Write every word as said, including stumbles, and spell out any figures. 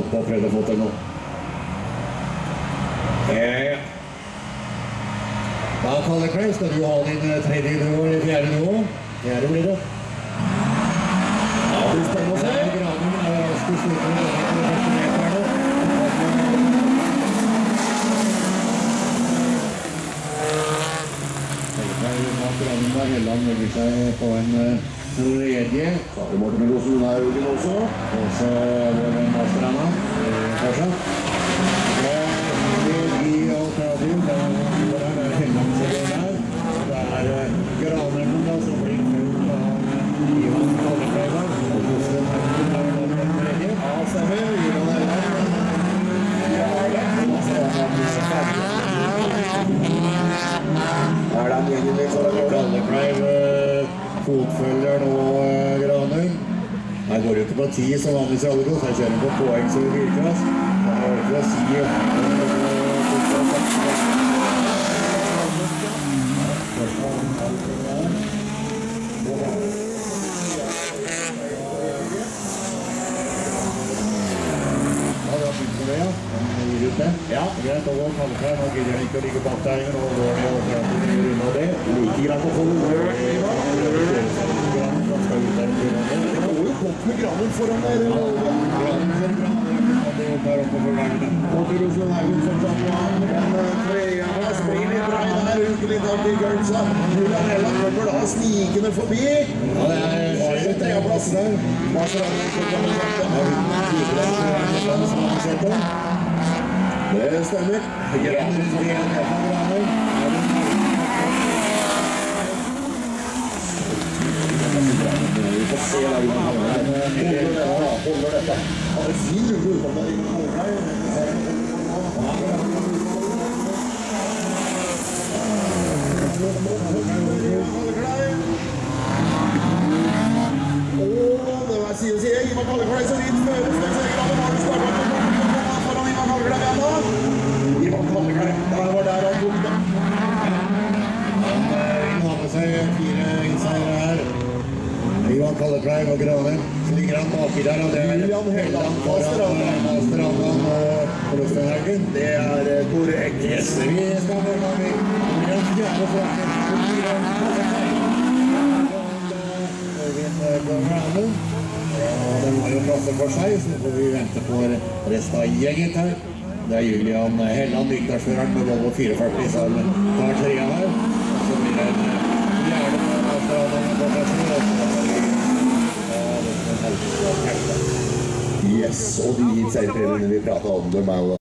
opp og prøvd å få til nå. Ja. Da, Kalle Klein, skal du ha din tredje nivå eller fjerde nivå? Fjerde blir det. Ja, det blir spennende å se. Granen er rask i slutten av de første meterne. Granen der, Helland legger seg på en tredje. Så har vi Morten Rosen her ute også. Også vår masterana, fortsatt. I alternativ, det er Helland som går der. Det er Graneren da, som blir fullt av Ivan Kallekleiva. Og Rosen er den tredje. Ja, stemmer. Ivan Helland. Ja, det er det. Er det en egentlig for Kallekleiv fotfølger nå Graner. Her går det ikke på ti som vanligvis i Allegos. Her kjører på poeng som virkelig. Det er ikke å si ja, greit, og Kallekleiv, nå gidder han ikke å ligge bak der, og nå går det og prater rundt av det. Like greit å få det over. Han skal ut der og rundt av det. Det går jo godt med Granen foran der. Granen foran Granen, det er oppe her oppe for gangen. Og til Rosen Haugen som satt på han. Men tredje spiller litt brei der, uker litt av til Gølsa. Julian Helland kommer da snikende forbi. Ja, det er skjønt tredjeplass der. Hva så er det som kommer til å sette? Det stemmer. Graner i veien fra Graner. Vi får se der vi kan holde dette. Holder dette. Han er fin rundt utenfor der i Kallekleiv. Åh, det var side å si. Ivan Kallekleiv så vidt føres. Det ser Graner Maren startet foran Ivan Kallekleiv igjen da. Ivan Kallekleiv, det var der han tok det. Han vil ha med seg fire innseiere her. Ivan Kallekleiv og Graner. Så ligger han baki der, og det er Julian Helland foran Masterandan og Rosenhaugen. Det er korrekt. Yes, vi skal få gang i Julian fjerde foran Øyvind Graner. Den har jo plasser for seg, så får vi vente på resten av gjengen her. Det er Julian Helland, Viktarsføreren med Volvo fire førti, som tar trea her. Så blir det en fjerde Masterandan på plassen. Yes, og de hit seier premiene vi pratet om dem er jo